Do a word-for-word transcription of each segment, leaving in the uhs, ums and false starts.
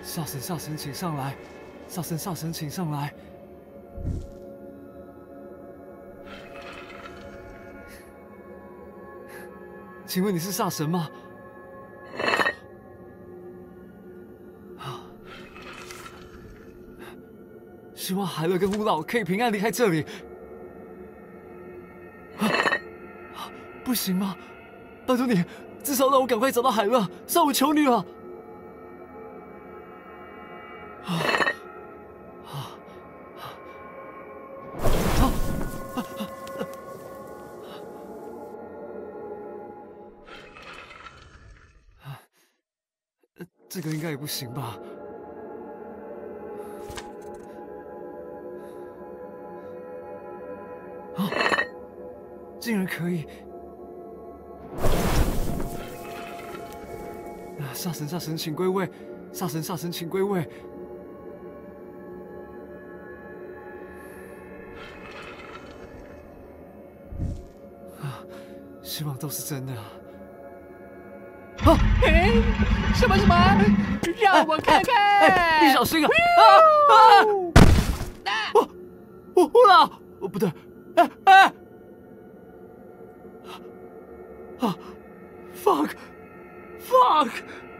煞神，煞神，请上来！煞神，煞神，请上来！请问你是煞神吗？啊！希望海乐跟乌老可以平安离开这里。啊！不行吗？拜托你，至少让我赶快找到海乐，上我求你了！ 这个应该也不行吧？啊！竟然可以！啊！煞神，煞神，请归位！煞神，煞神，请归位！啊！希望都是真的。 啊！哎，什么什么？让我看看！ 哎，哎你小心啊！啊啊！我我我老，哦不对，哎哎！啊 ！fuck fuck！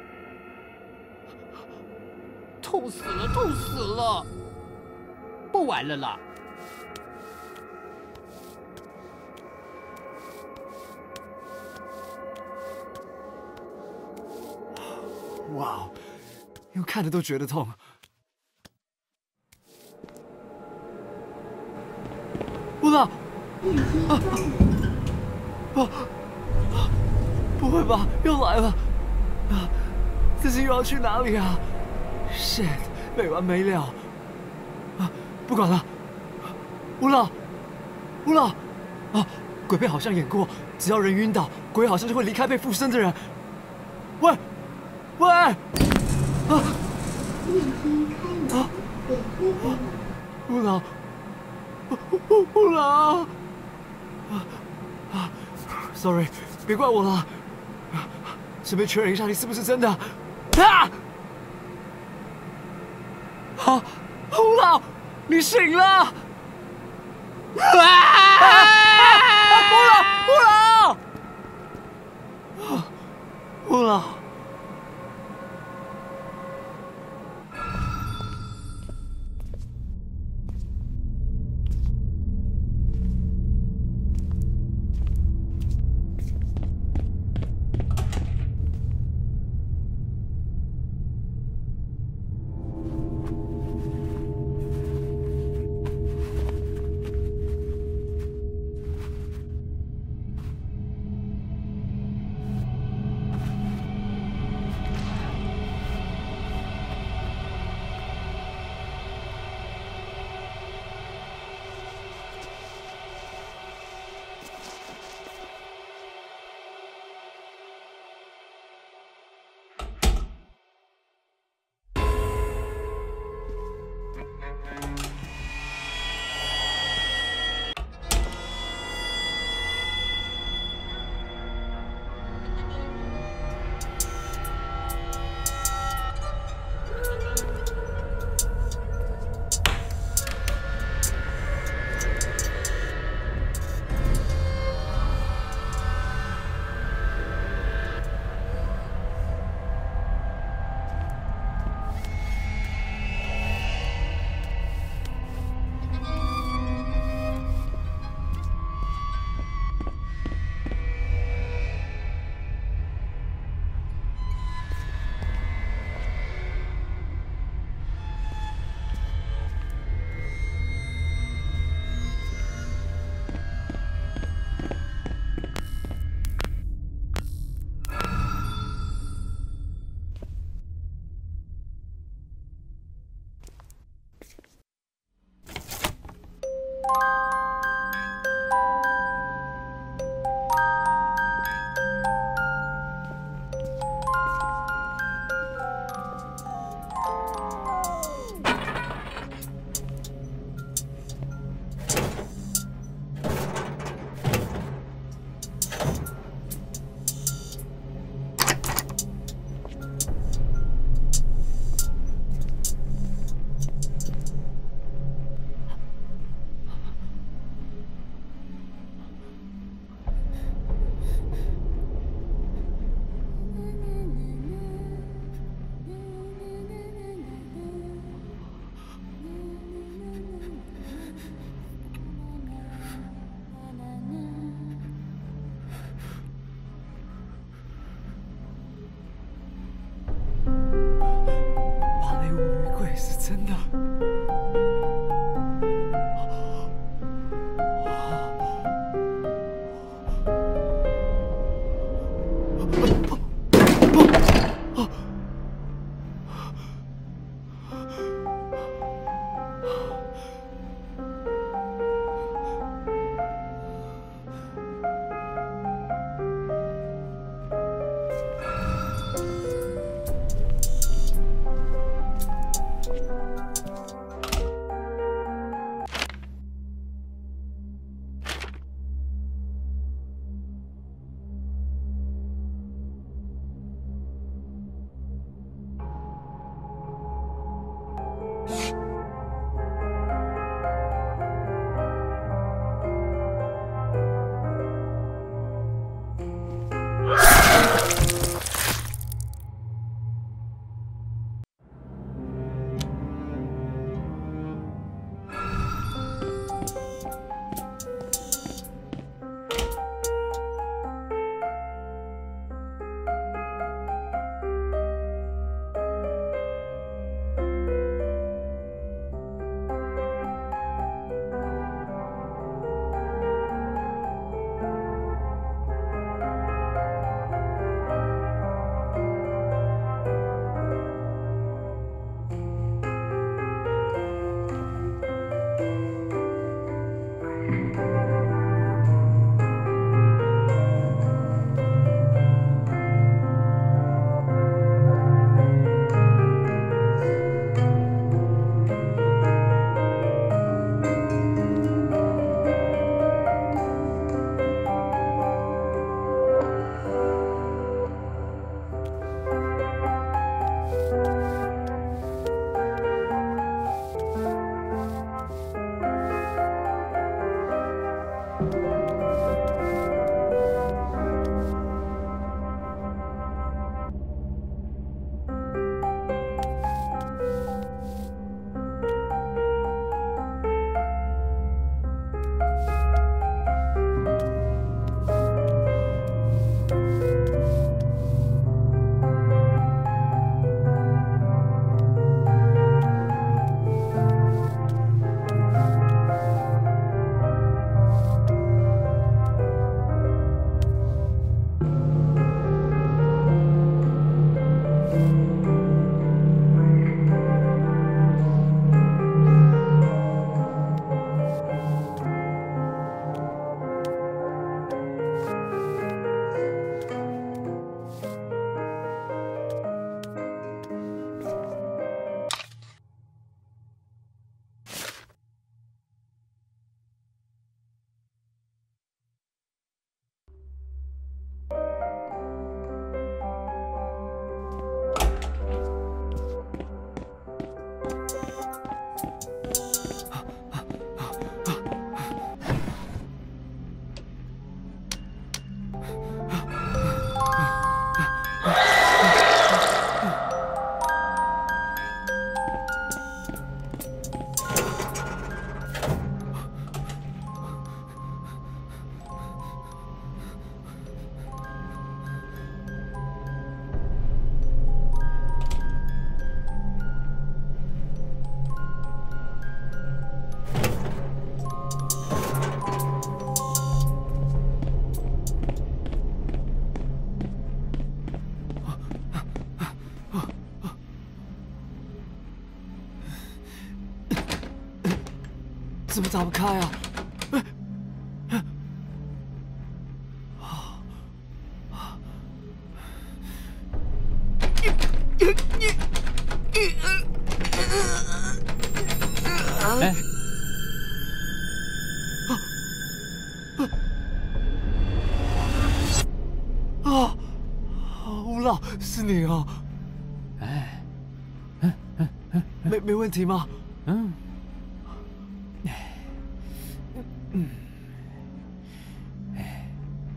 吐死了，吐死了！不玩了啦！ 哇，用看着都觉得痛。乌拉！啊啊！不会吧，又来了！啊，这是又要去哪里啊 ？shit， 没完没了！啊，不管了。乌拉，乌拉！啊，鬼片好像演过，只要人晕倒，鬼好像就会离开被附身的人。喂！ 喂！啊！啊！乌老，乌乌老！啊啊 ！Sorry， 别怪我了。顺便确认一下，你是不是真的？啊！啊！乌老，你醒了！啊！乌老，乌老！乌老。 真的。怎么打不开啊？ 哎， 啊！吴老，是你啊！ 哎， 没没问题吗？ 嗯， 嗯， 哎，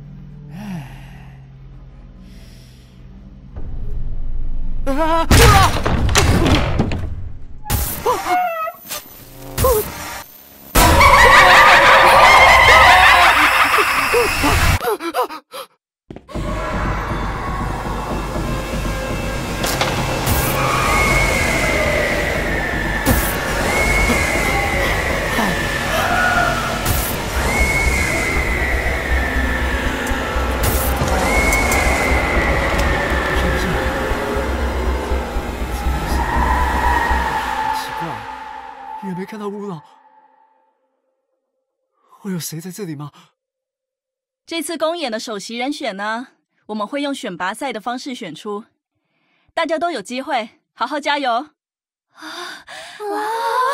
哎，啊！吴老！ 会有谁在这里吗？ 这次公演的首席人选呢，我们会用选拔赛的方式选出，大家都有机会，好好加油！啊！哇！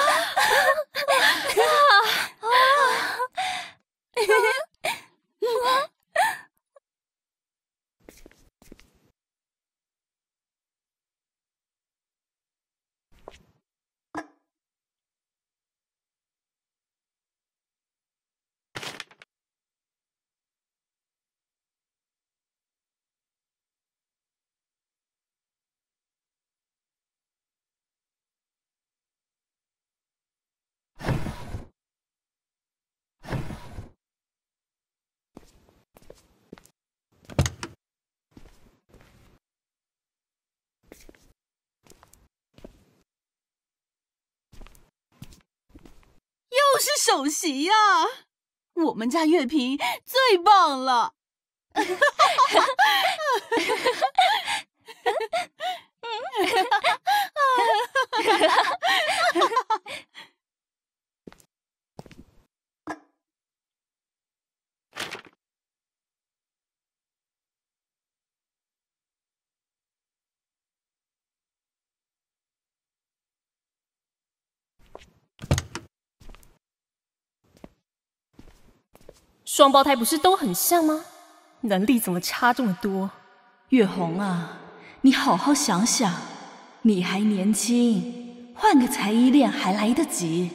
又是首席呀、啊！我们家月平最棒了。 双胞胎不是都很像吗？能力怎么差这么多？ 月红啊，你好好想想，你还年轻，换个才艺练还来得及。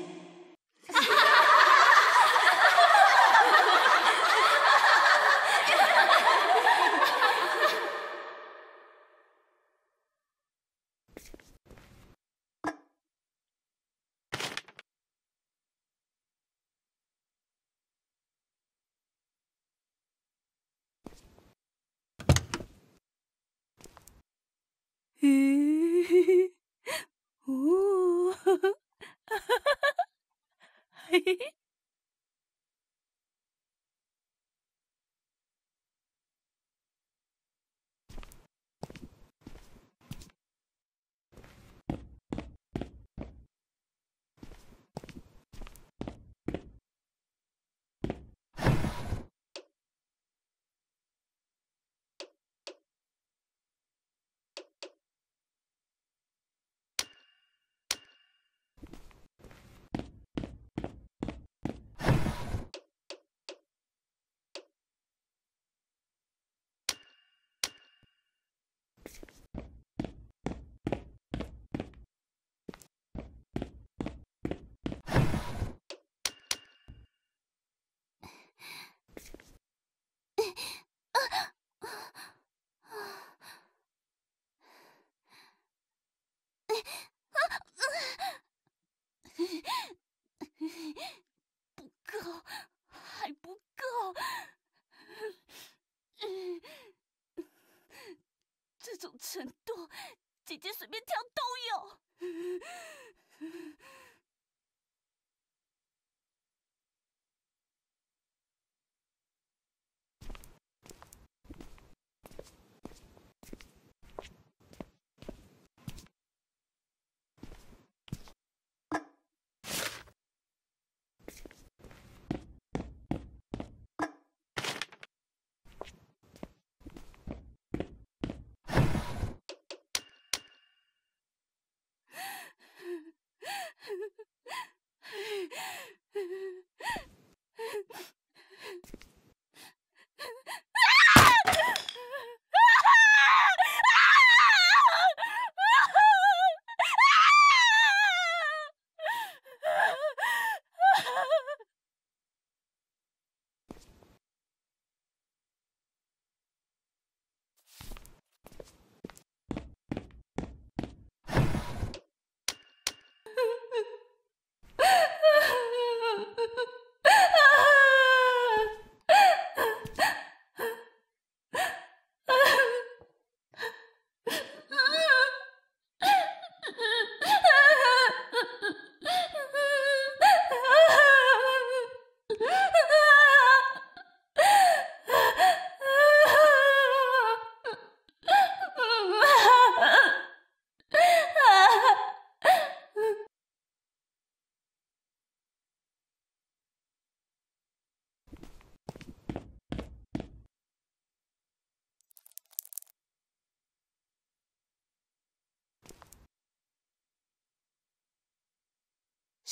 哦，嘿嘿嘿。不够，还不够。这种程度，姐姐随便跳都有。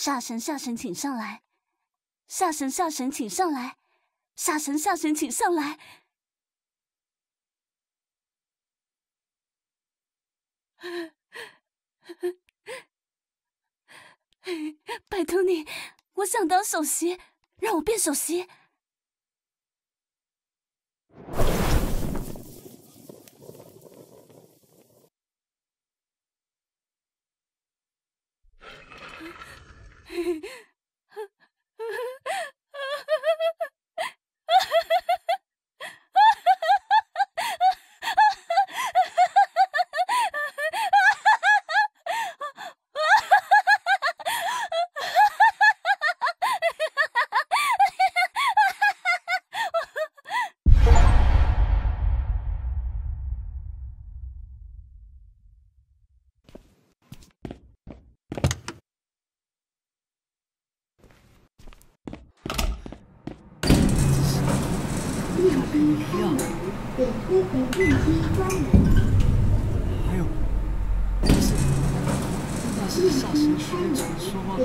下神下神请上来，下神下神请上来，下神下神请上来。拜托你，我想当首席，让我变首席。 还有，那是那是下神学院传说吗？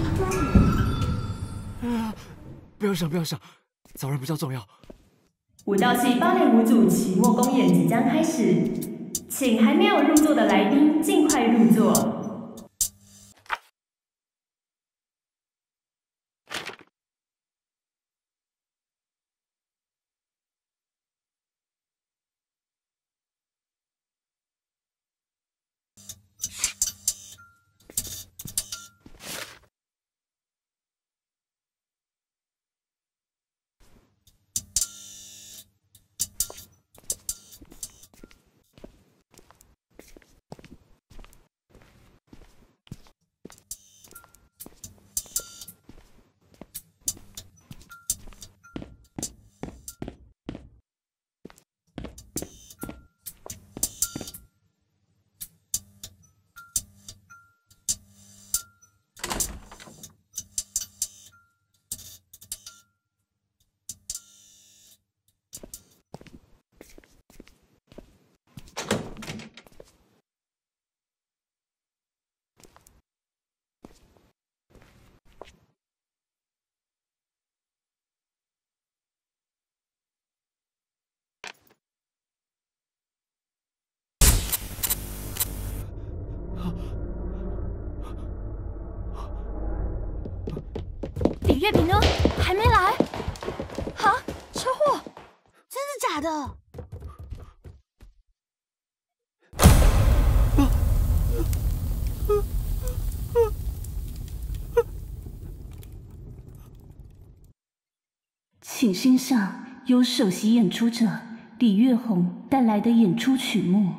啊！不要想，不要想，找人比较重要。 舞蹈系芭蕾舞组期末公演即将开始，请还没有入座的来宾尽快入座。 李月平呢？还没来？啊！车祸！ 真的假的？请欣赏由首席演出者李月红带来的演出曲目。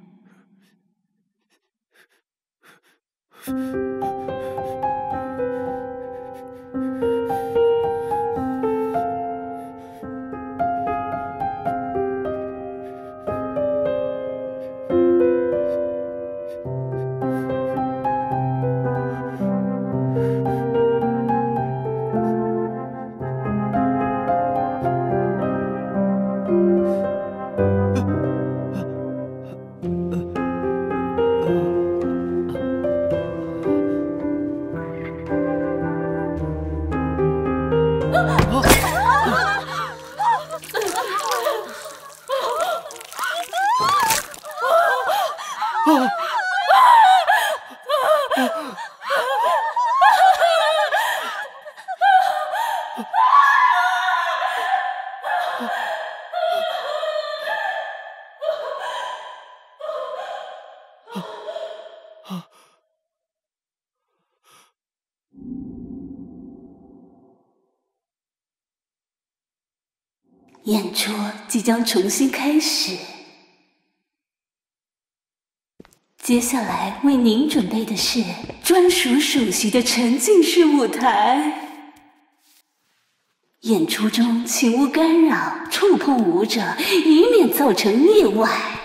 演出即将重新开始，接下来为您准备的是专属首席的沉浸式舞台。演出中请勿干扰、触碰舞者，以免造成意外。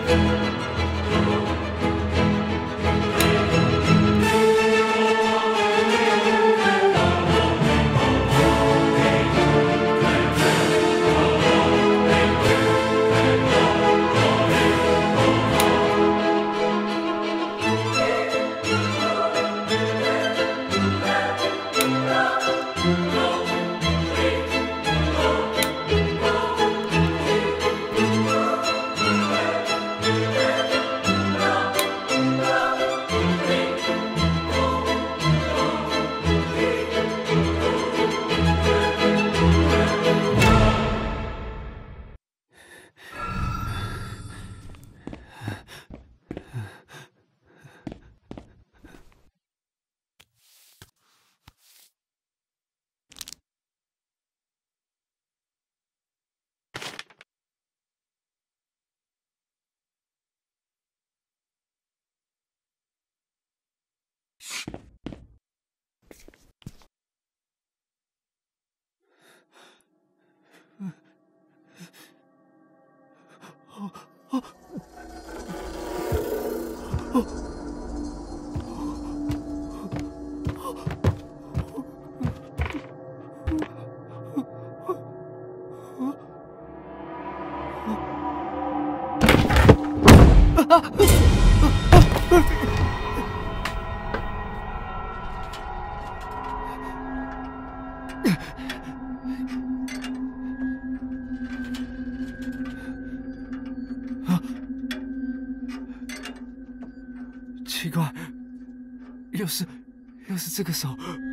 奇怪，又是又是这个手。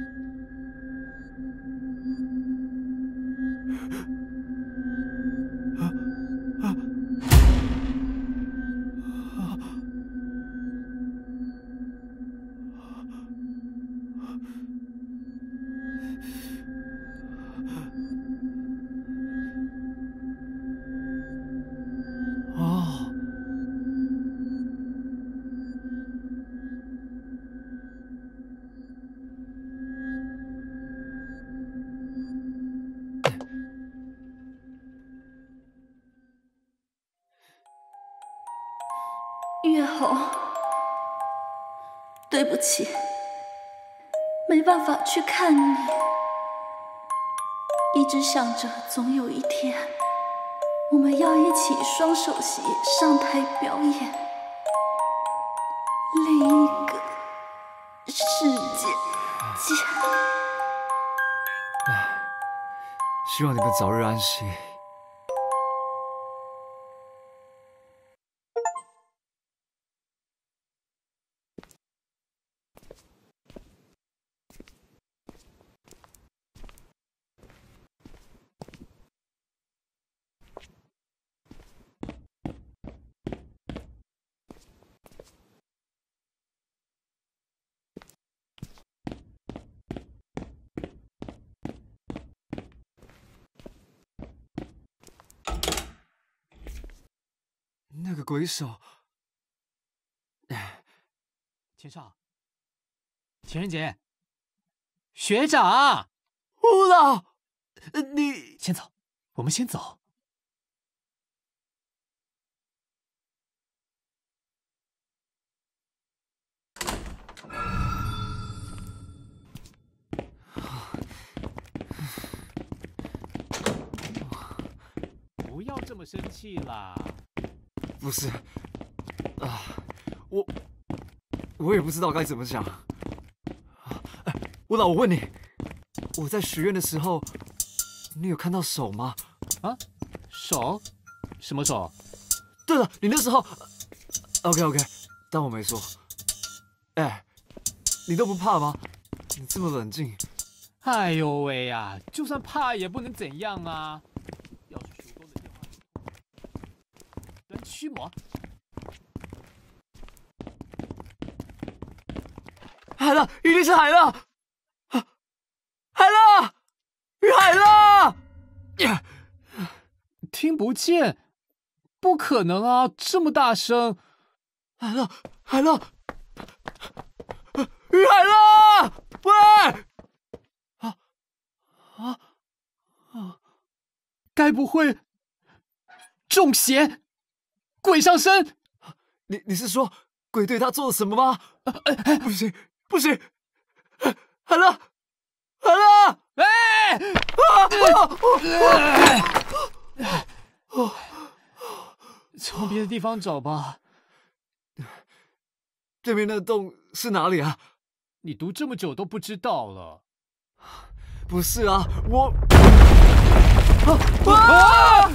月侯，对不起，没办法去看你，一直想着总有一天我们要一起双手携上台表演另一个世界见。 希望你们早日安息。那个鬼手， 钱少，情人节，学长， 吴老，你先走，我们先走。不要这么生气啦。 不是，啊，我我也不知道该怎么讲。哎，吴老，我问你，我在许愿的时候，你有看到手吗？ 啊，手？什么手？ 对了，你那时候 ，OK OK， 当我没说。哎，你都不怕吗？你这么冷静。 哎呦喂呀，就算怕也不能怎样啊！要是手动的电话，来驱魔。 海了，一定是海了！海了，遇海了！ 听不见，不可能啊！这么大声！ 海了，海了，遇海了！喂！啊啊啊！ 该不会中邪、鬼上身？ 你你是说鬼对他做了什么吗？不行不行，海乐海乐！ 哎！从别的地方找吧。 对面那洞是哪里啊？ 你读这么久都不知道了？ 不是啊，我啊啊！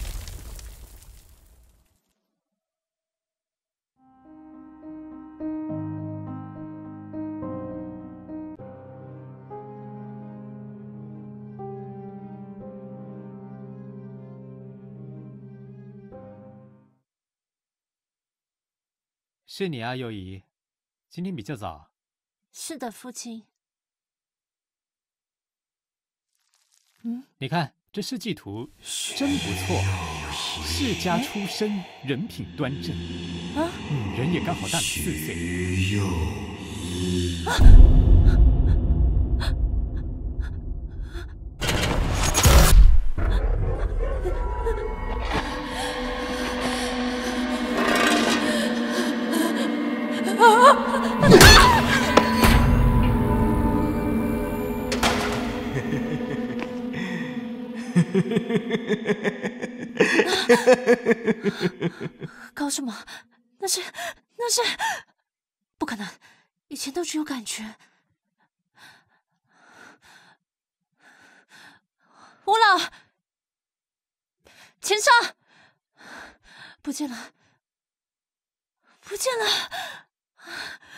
是你啊，幼仪，今天比较早。 是的，父亲。 嗯，你看这设计图真不错，世家出身，人品端正，啊，女人也刚好大你四岁。啊搞什么？那是那是不可能，以前都只有感觉。吴老，钱上不见了，不见了。